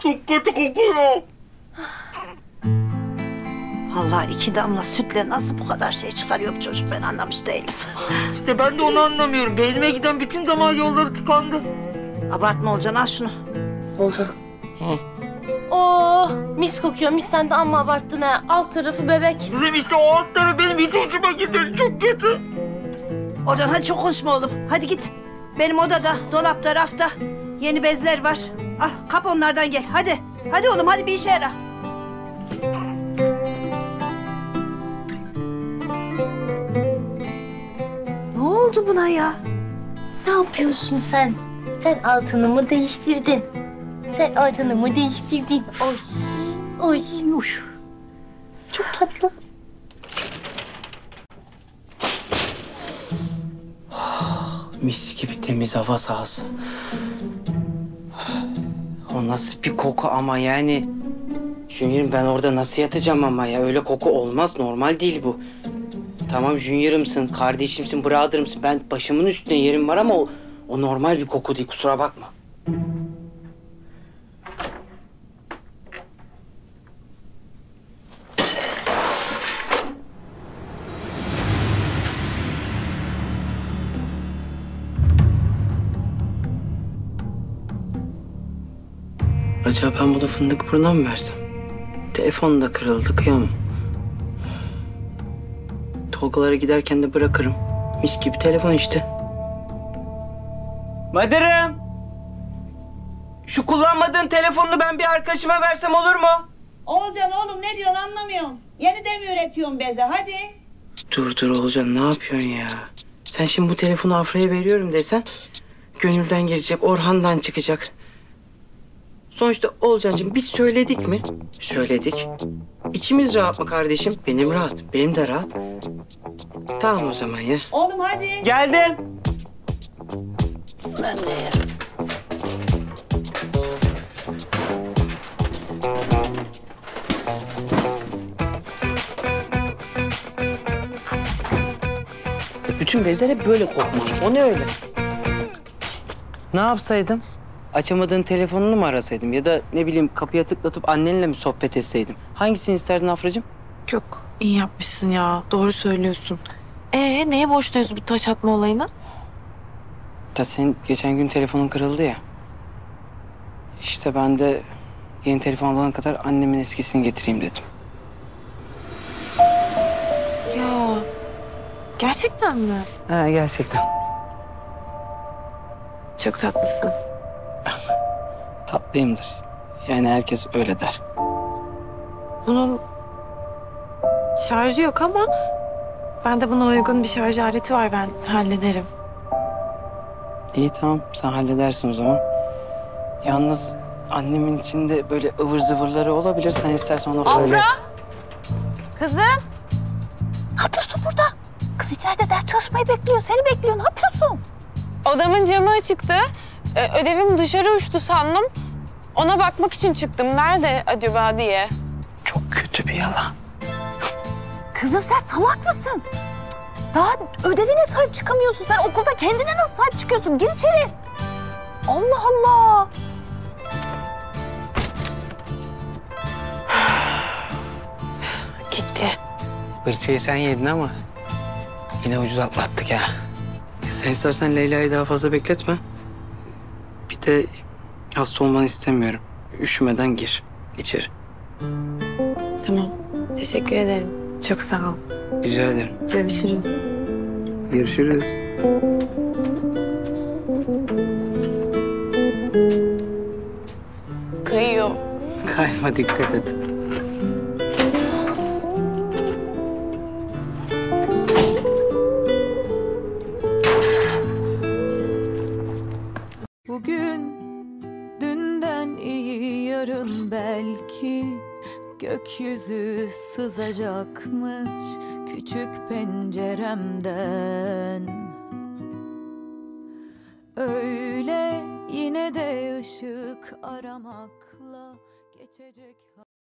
Çok kötü kokuyor. Vallahi 2 damla sütle nasıl bu kadar şey çıkarıyor bu çocuk, ben anlamış değilim. İşte ben de onu anlamıyorum. Beynime giden bütün damar yolları tıkandı. Abartma Olcan, al şunu. Oldu. Oh, mis kokuyor. Mis, sen de amma abarttın ha. Alt tarafı bebek. Kızım işte o alt tarafı benim hiç hoşuma gitmedi. Çok kötü. Olcan hadi çok konuşma oğlum. Hadi git. Benim odada, dolapta, rafta yeni bezler var. Al kap onlardan gel. Hadi. Hadi oğlum, hadi bir işe yara. Ne oldu buna ya? Ne yapıyorsun sen? Sen altını mı değiştirdin? Sen altını mı değiştirdin? Oy. Oy. Uy. Çok tatlı. Mis gibi temiz hava sahası. O nasıl bir koku ama yani. Junior'ım ben orada nasıl yatacağım ama ya, öyle koku olmaz, normal değil bu. Tamam Junior'ımsın, kardeşimsin, brother'ımsın. Ben başımın üstüne yerim var ama o normal bir koku değil, kusura bakma. Acaba ben bunu Fındıkburnu'na mı versem? Telefon da kırıldı, kıyamam. Tolgalara giderken de bırakırım. Mis gibi telefon işte. Madırım! Şu kullanmadığın telefonunu ben bir arkadaşıma versem olur mu? Olcan oğlum, ne diyorsun anlamıyorum. Yeniden mi üretiyorsun beze, hadi. Dur Olcan, ne yapıyorsun ya? Sen şimdi bu telefonu Afra'ya veriyorum desen... Gönülden girecek, Orhan'dan çıkacak. Sonuçta Olcancığım biz söyledik mi? Söyledik. İçimiz rahat mı kardeşim? Benim rahat, benim de rahat. Tamam o zaman ya. Oğlum hadi. Geldim. Lan ne ya? Bütün bezler hep böyle kokmalı. O ne öyle? Ne yapsaydım? Açamadığın telefonunu mu arasaydım? Ya da ne bileyim kapıya tıklatıp annenle mi sohbet etseydim? Hangisini isterdin Afracığım? Çok iyi yapmışsın ya. Doğru söylüyorsun. Neye borçluyuz bu taş atma olayına? Ya senin geçen gün telefonun kırıldı ya. İşte ben de yeni telefon alana kadar annemin eskisini getireyim dedim. Ya gerçekten mi? Ha gerçekten. Çok tatlısın. Tatlıyımdır. Yani herkes öyle der. Bunun şarjı yok ama bende buna uygun bir şarj aleti var, ben hallederim. İyi tamam, sen halledersin o zaman. Yalnız annemin içinde böyle ıvır zıvırları olabilir. Sen istersen ona böyle... Afra! Kızım! Ne yapıyorsun burada? Kız içeride ders çalışmayı bekliyor. Seni bekliyor. Ne yapıyorsun? Odamın camı açıktı. Ödevim dışarı uçtu sandım. Ona bakmak için çıktım. Nerede acaba diye. Çok kötü bir yalan. Kızım sen salak mısın? Daha ödevine sahip çıkamıyorsun. Sen okulda kendine nasıl sahip çıkıyorsun? Gir içeri. Allah Allah. Gitti. Fırçayı sen yedin ama yine ucuz atlattık ya. Sen istersen Leyla'yı daha fazla bekletme. Bir de hasta olmanı istemiyorum. Üşümeden gir içeri. Tamam. Teşekkür ederim. Çok sağ ol. Rica ederim. Görüşürüz. Görüşürüz. Kayıyor. Kayma, dikkat et. Bugün dünden iyi, yarın belki gökyüzü sızacakmış küçük penceremden. Öyle yine de ışık aramakla geçecek.